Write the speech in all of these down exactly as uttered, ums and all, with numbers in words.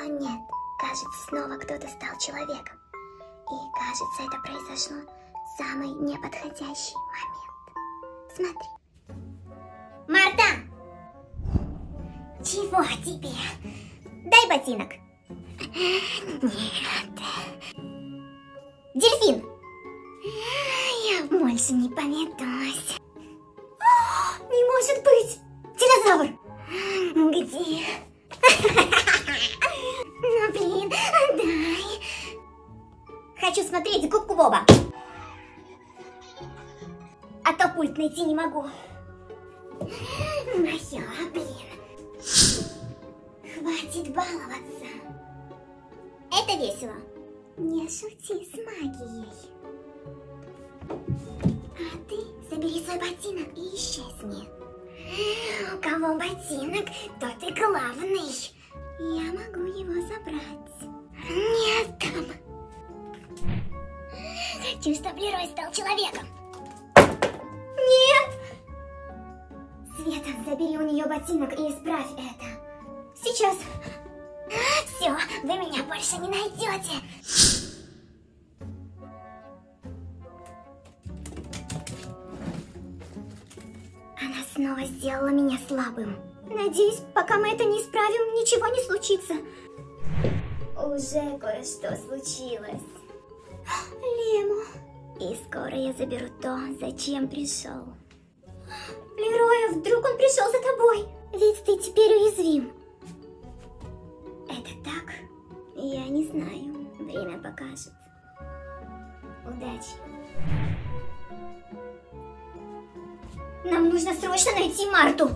нет, кажется, снова кто-то стал человеком. И кажется, это произошло в самый неподходящий момент. Смотри. Марта! Чего тебе? Дай ботинок. Нет. Дельфин! Я больше не поведусь. Не может быть! Динозавр! Где? Ну блин, отдай. Хочу смотреть губку Боба. А то пульт найти не могу. Моё, блин. Хватит баловаться. Это весело. Не шути с магией. А ты забери свой ботинок и исчезни. У кого ботинок, тот и главный. Я могу его забрать. Нет там. Хочу, чтобы Лерой стал человеком. Нет! Света, забери у нее ботинок и исправь это. Сейчас. Все, вы меня больше не найдете. Она снова сделала меня слабым. Надеюсь, пока мы это не исправим, ничего не случится. Уже кое-что случилось. Лему. И скоро я заберу то, зачем пришел. Лерой, вдруг он пришел за тобой? Ведь ты теперь уязвим. Это так? Я не знаю. Время покажет. Удачи. Нам нужно срочно найти Марту.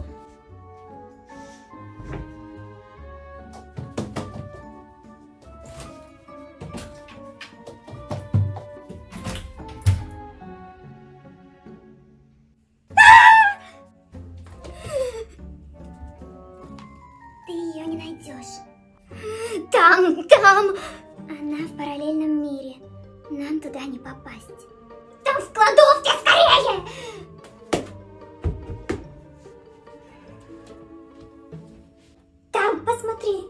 Ты ее не найдешь. Там, там. Она в параллельном мире. Нам туда не попасть. Там в кладовке, скорее! Там, посмотри.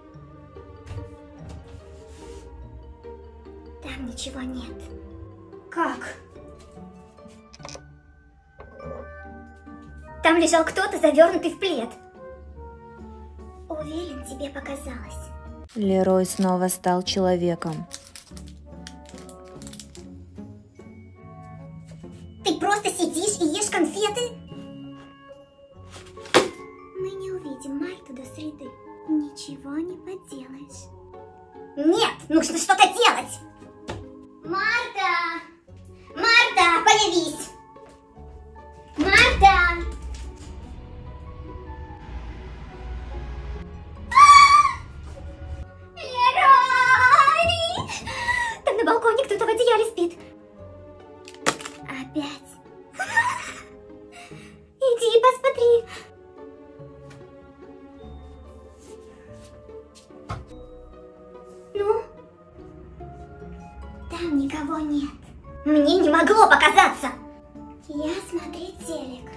Там ничего нет. Как? Там лежал кто-то, завернутый в плед. Уверен, тебе показалось. Лерой снова стал человеком. Ты просто сидишь и ешь конфеты? Мы не увидим Марту до среды. Ничего не поделаешь. Нет, нужно что-то делать. Марта! Марта, появись! Марта! Лерой! Там на балконе кто-то в одеяле спит. Опять. Иди посмотри. Ну? Там никого нет. Мне не могло показаться. Я смотреть телек.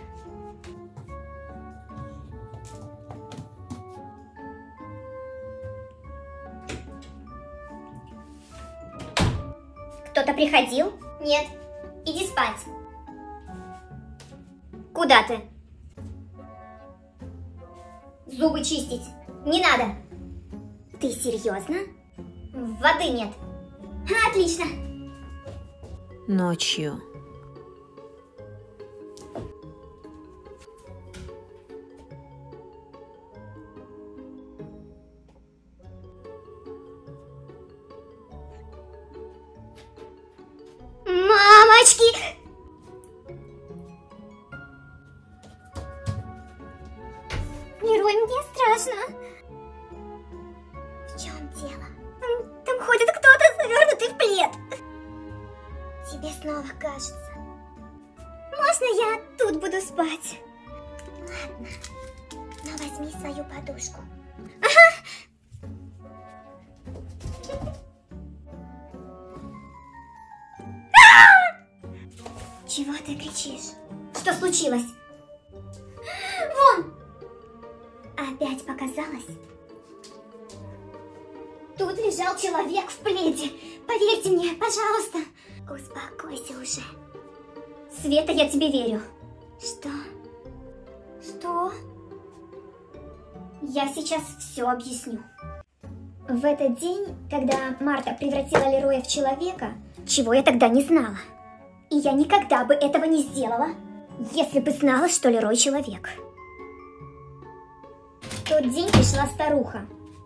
Кто-то приходил? Нет. Иди спать. Куда ты? Зубы чистить. Не надо. Ты серьезно? Воды нет. Отлично. Ночью. Мамочки! Лерой, мне страшно. В чем дело? Там ходит кто-то, завернутый в плед. Тебе снова кажется. Можно я тут буду спать? Ладно, но возьми свою подушку. Ага. Чего ты кричишь? Что случилось? Вон! Опять показалось? лежал человек в пледе. Поверьте мне, пожалуйста. Успокойся уже. Света, я тебе верю. Что? Что? Я сейчас все объясню. В этот день, когда Марта превратила Лероя в человека, чего я тогда не знала. И я никогда бы этого не сделала, если бы знала, что Лерой человек. В тот день пришла старуха.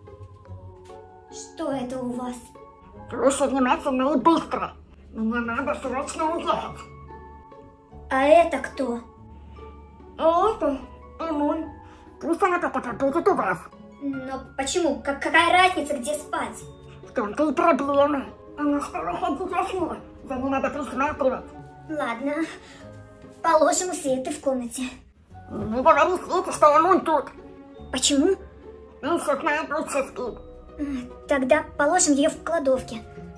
Что это у вас? Слушай внимательно и быстро. Мне надо срочно уехать. А это кто? Это Имун. Пусть она пока побудет у вас. Но почему? Как, какая разница, где спать? В том-то и проблема. Она стала ходить во сне. За ней надо присматривать. Ладно, положим у Светы в комнате. Не говори Свете, что Имун тут. Почему? Он все знает, лучше спит. Тогда положим ее в кладовке.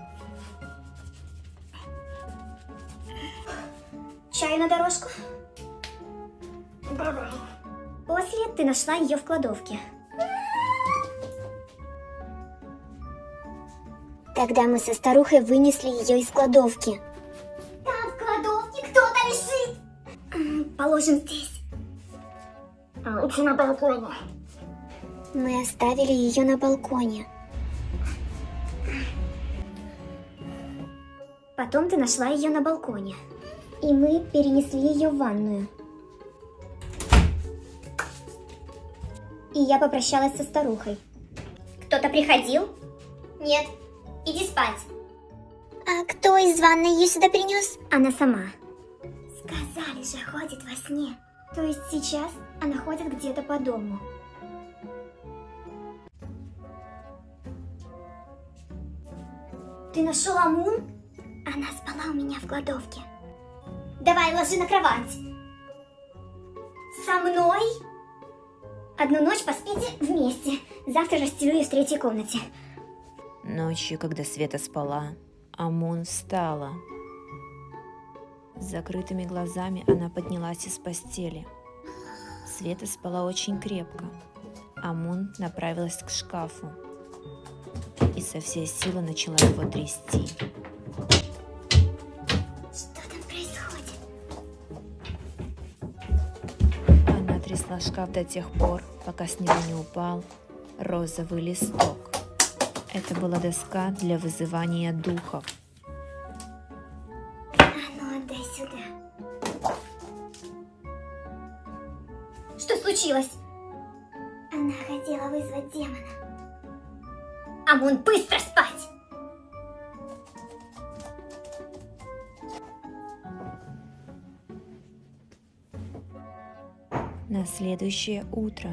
Чаю на дорожку? Давай. После ты нашла ее в кладовке. Тогда мы со старухой вынесли ее из кладовки. Там в кладовке кто-то лежит. Положим здесь. Лучше на балконе. Мы оставили ее на балконе. Потом ты нашла ее на балконе. И мы перенесли ее в ванную. И я попрощалась со старухой. Кто-то приходил? Нет. Иди спать. А кто из ванной ее сюда принес? Она сама. Сказали же, ходит во сне. То есть сейчас она ходит где-то по дому. Ты нашел Амун? Она спала у меня в кладовке. Давай, ложи на кровать. Со мной? Одну ночь поспите вместе. Завтра расстелю ее в третьей комнате. Ночью, когда Света спала, Амун встала. С закрытыми глазами она поднялась из постели. Света спала очень крепко. Амун направилась к шкафу и со всей силы начала его трясти. Что там происходит? Она трясла шкаф до тех пор, пока с него не упал розовый листок. Это была доска для вызывания духов. А ну, отдай сюда. Что случилось? Она хотела вызвать демона. Амун, быстро спать! На следующее утро.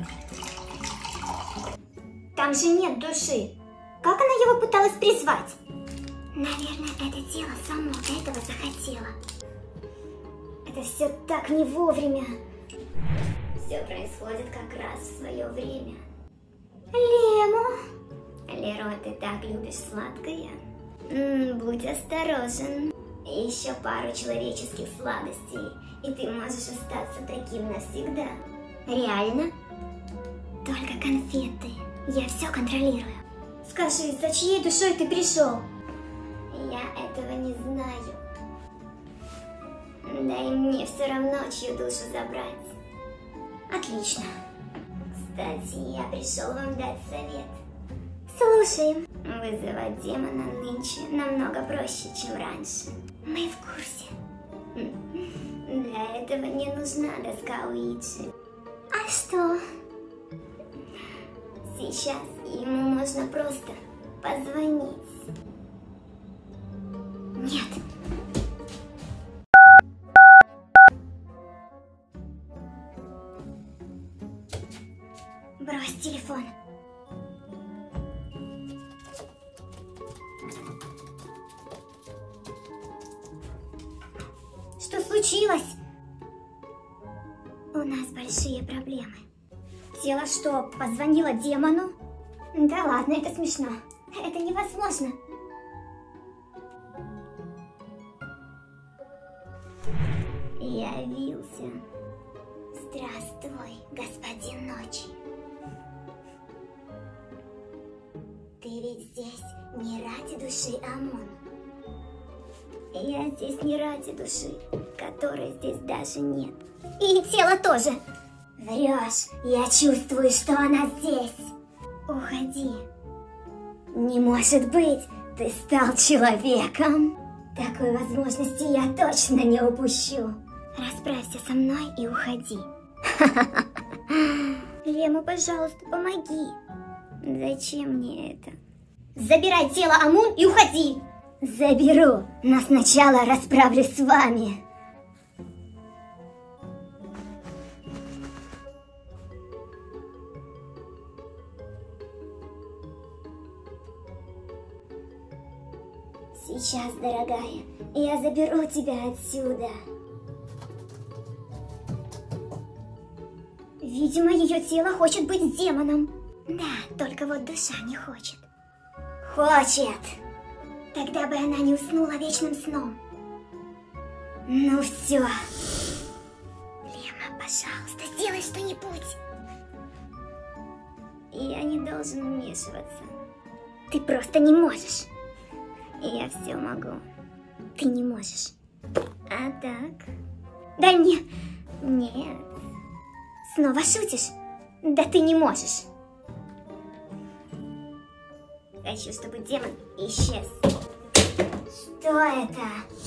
Там же нет души. Как она его пыталась призвать? Наверное, это тело само этого захотело. Это все так не вовремя. Все происходит как раз в свое время. Лемо! Лерой, ты так любишь сладкое. М-м, будь осторожен. Еще пару человеческих сладостей, и ты можешь остаться таким навсегда. Реально? Только конфеты. Я все контролирую. Скажи, за чьей душой ты пришел? Я этого не знаю. Да и мне все равно чью душу забрать. Отлично. Кстати, я пришел вам дать совет. Слушаем. Вызывать демона нынче намного проще, чем раньше. Мы в курсе. Для этого не нужна доска Уиджи. А что? Сейчас ему можно просто позвонить. Нет. Брось телефон. Что случилось? У нас большие проблемы. Тело что, позвонило демону? Да ладно, это смешно. Это невозможно. Явился. Здравствуй, господин Ночи. Ты ведь здесь не ради души Амун. Я здесь не ради души, которой здесь даже нет. И тела тоже. Врешь, я чувствую, что она здесь. Уходи. Не может быть, ты стал человеком. Такой возможности я точно не упущу. Расправься со мной и уходи. Лема, пожалуйста, помоги. Зачем мне это? Забирай тело Амун и уходи. Заберу, но сначала расправлюсь с вами. Сейчас, дорогая, я заберу тебя отсюда. Видимо, ее тело хочет быть демоном. Да, только вот душа не хочет. Хочет! Тогда бы она не уснула вечным сном. Ну все. Лема, пожалуйста, сделай что-нибудь. Я не должен вмешиваться. Ты просто не можешь. Я все могу. Ты не можешь. А так? Да не... Нет. Снова шутишь? Да ты не можешь. Хочу, чтобы демон исчез. Что это?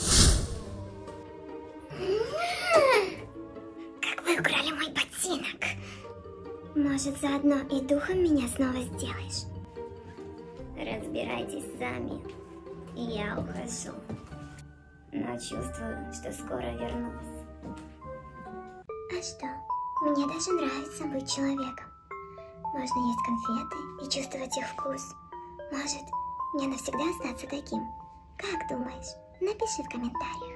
Как вы украли мой ботинок? Может, заодно и духом меня снова сделаешь? Разбирайтесь сами. Я ухожу. Но чувствую, что скоро вернусь. А что? Мне даже нравится быть человеком. Можно есть конфеты и чувствовать их вкус. Может, мне навсегда остаться таким? Как думаешь? Напиши в комментариях.